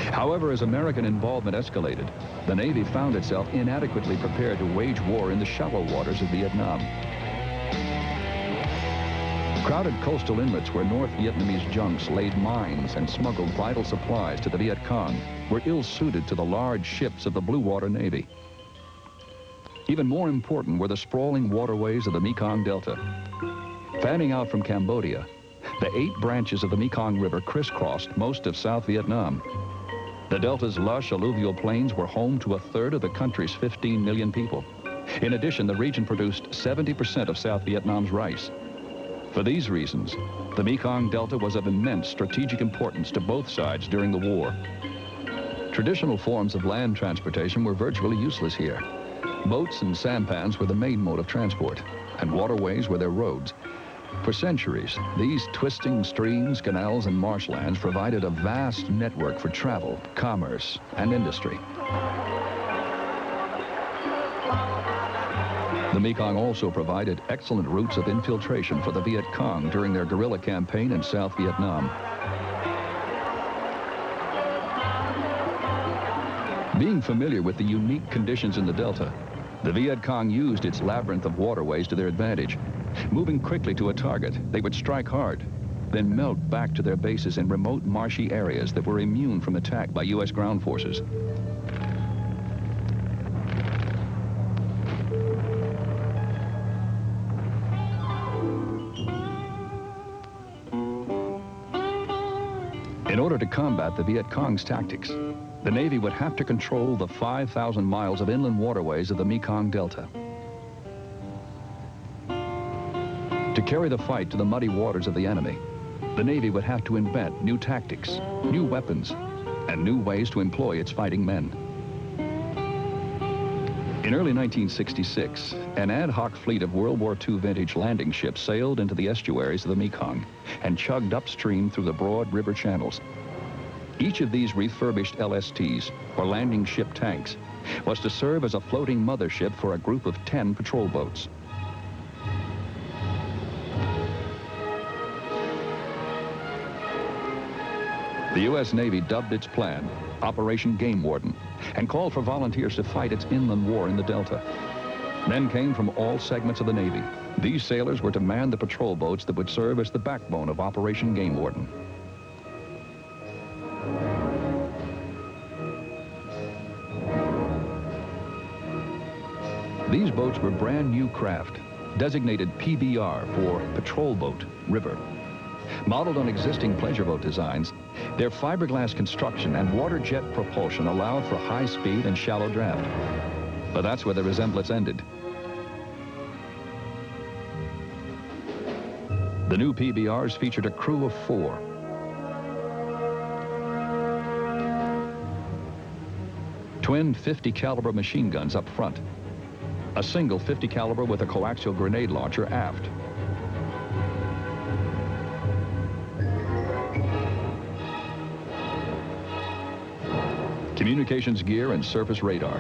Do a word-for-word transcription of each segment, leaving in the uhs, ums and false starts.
However, as American involvement escalated, the Navy found itself inadequately prepared to wage war in the shallow waters of Vietnam. Crowded coastal inlets where North Vietnamese junks laid mines and smuggled vital supplies to the Viet Cong were ill-suited to the large ships of the Blue Water Navy. Even more important were the sprawling waterways of the Mekong Delta. Fanning out from Cambodia, the eight branches of the Mekong River crisscrossed most of South Vietnam. The Delta's lush alluvial plains were home to a third of the country's fifteen million people. In addition, the region produced seventy percent of South Vietnam's rice. For these reasons, the Mekong Delta was of immense strategic importance to both sides during the war. Traditional forms of land transportation were virtually useless here. Boats and sampans were the main mode of transport, and waterways were their roads. For centuries, these twisting streams, canals, and marshlands provided a vast network for travel, commerce, and industry. The Mekong also provided excellent routes of infiltration for the Viet Cong during their guerrilla campaign in South Vietnam. Being familiar with the unique conditions in the Delta, the Viet Cong used its labyrinth of waterways to their advantage. Moving quickly to a target, they would strike hard, then melt back to their bases in remote marshy areas that were immune from attack by U S ground forces. In order to combat the Viet Cong's tactics, the Navy would have to control the five thousand miles of inland waterways of the Mekong Delta. To carry the fight to the muddy waters of the enemy, the Navy would have to invent new tactics, new weapons, and new ways to employ its fighting men. In early nineteen sixty-six, an ad hoc fleet of World War Two vintage landing ships sailed into the estuaries of the Mekong and chugged upstream through the broad river channels. Each of these refurbished L S Ts, or landing ship tanks, was to serve as a floating mothership for a group of ten patrol boats. The U S Navy dubbed its plan Operation Game Warden and called for volunteers to fight its inland war in the Delta. Men came from all segments of the Navy. These sailors were to man the patrol boats that would serve as the backbone of Operation Game Warden. These boats were brand new craft, designated P B R for Patrol Boat River. Modeled on existing pleasure boat designs, their fiberglass construction and water jet propulsion allowed for high speed and shallow draft. But that's where the resemblance ended. The new P B Rs featured a crew of four. Twin fifty caliber machine guns up front. A single fifty caliber with a coaxial grenade launcher aft. Communications gear and surface radar.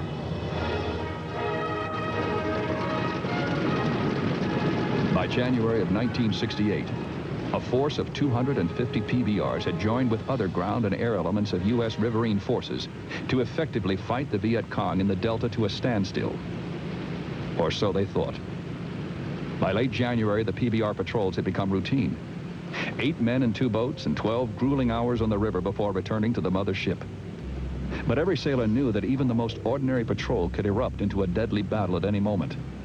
By January of nineteen sixty-eight, a force of two hundred fifty P B Rs had joined with other ground and air elements of U S Riverine forces to effectively fight the Viet Cong in the Delta to a standstill. Or so they thought. By late January, the P B R patrols had become routine. Eight men in two boats and twelve grueling hours on the river before returning to the mother ship. But every sailor knew that even the most ordinary patrol could erupt into a deadly battle at any moment.